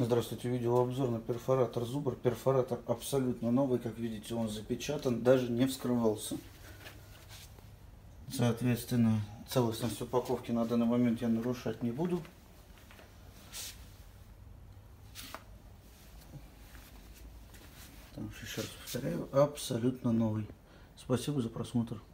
Здравствуйте, видеообзор на перфоратор Zubr. Перфоратор абсолютно новый, как видите, он запечатан, даже не вскрывался. Соответственно, целостность упаковки на данный момент я нарушать не буду. Еще раз повторяю, абсолютно новый. Спасибо за просмотр.